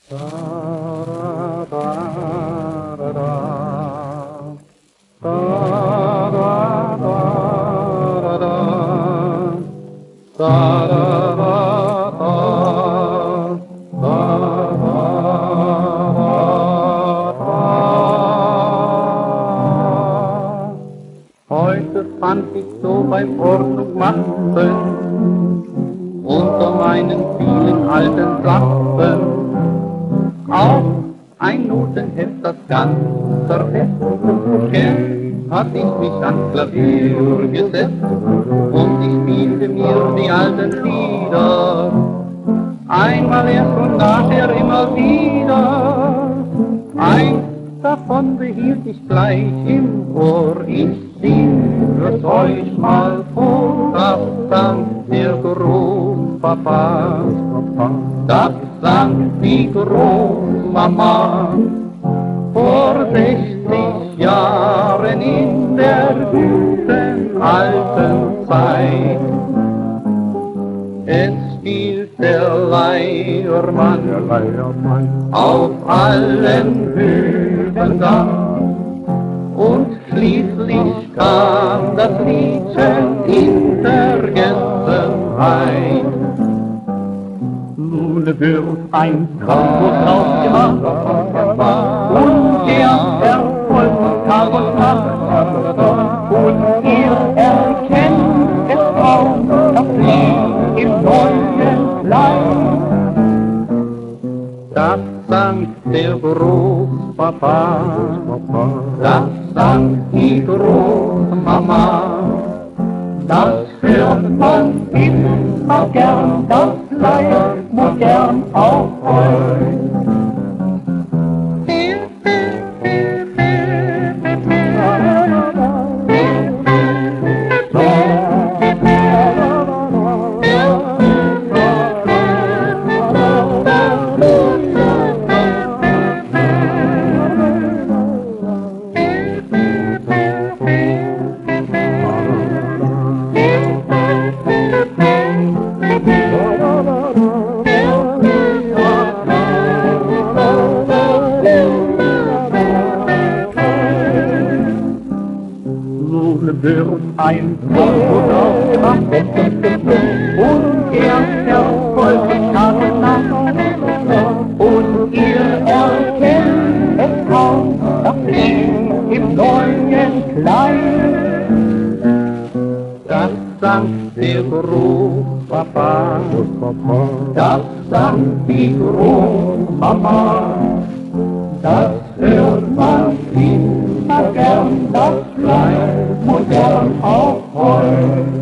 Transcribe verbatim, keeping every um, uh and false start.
Heute fand ich so beim Ordnung machen unter meinen vielen alten Platten auch ein Notenheft, das ganze Fest hat ich mich ans Klavier gesetzt und ich spielte mir die alten Lieder, einmal erst und nachher immer wieder. Eins davon behielt ich gleich im Ohr, ich singe euch mal vor, das sang der Großpapa, das sang die Großmama vor sechzig Jahren in der guten alten Zeit. Es spielt der Leiermann auf allen Höfen da und schließlich kam das Liedchen in Vergessenheit. Nun wird ein Campus ausgemacht und der Erfolg von Campus macht und ihr erkennt es kaum, das Lied im neuen Kleid. Das sang der Großpapa, das sang die Großmama, das hört man immer gern, das bleibt modern auch heute. Nun wird ein Campus ausgemacht und er erfolgt Nacht und ihr erkennt es kaum, das Lied im neuen Kleid. Das sang der Großpapa, das sang die Großmama, das hört man immer gern, das bleibt modern auch heute.